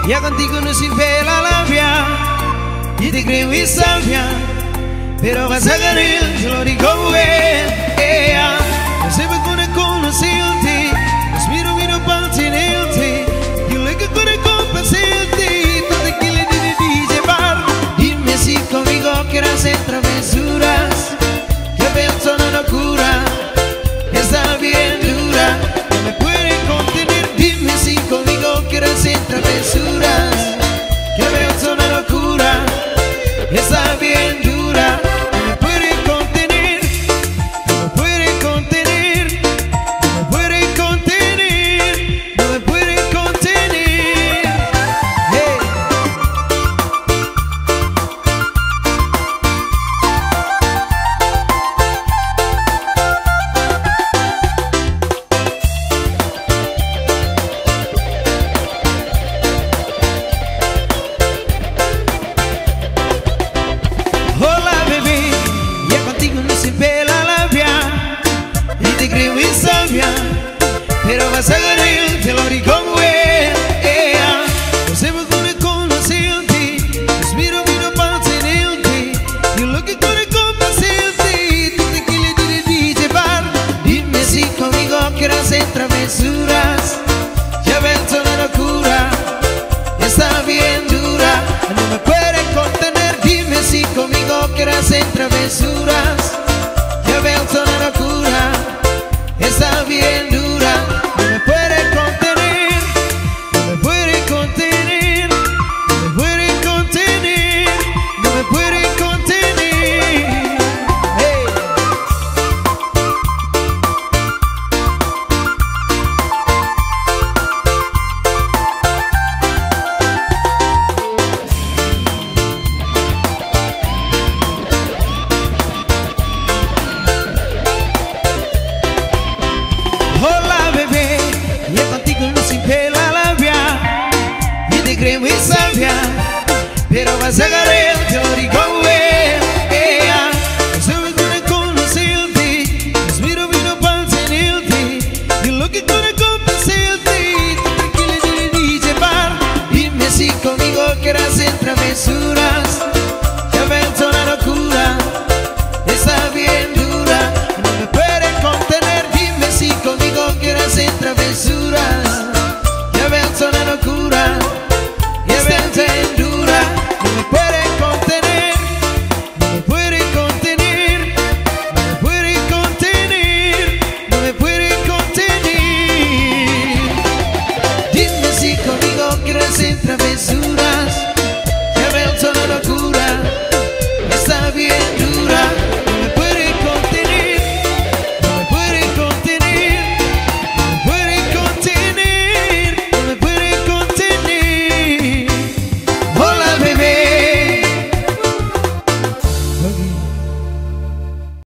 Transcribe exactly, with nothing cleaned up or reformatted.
ya contigo no sirve la labia y te creo y sabia, pero vas a ganar, te lo digo, güey. No sé por qué conocerte, los miro, miro para tenerte, yo le que con el compasarte, tú te quieres llevar. Dime si conmigo quieres hacer travesuras, que pienso una locura, está bien dura, no me puede contener. Dime si conmigo quieres hacer travesuras, que pienso una locura, está bien dura. Pero vas a ganar, te lo digo, güey. No sé por qué conocerte, los miro, miro para tenerte, yo lo que con el compasarte, tú te quieres llevar. Dime si conmigo quieres hacer travesuras, ya ves una locura, está bien dura, no me puede contener. Dime si conmigo quieres hacer travesuras, ya ves una locura, está bien dura. Creo y sabia, pero vas a ganar, te lo digo, güey. No sé por qué conocerte, los miro, miro para tenerte, yo lo que con el compasarte, tú te quieres llevar. Dime si conmigo quieres hacer travesuras,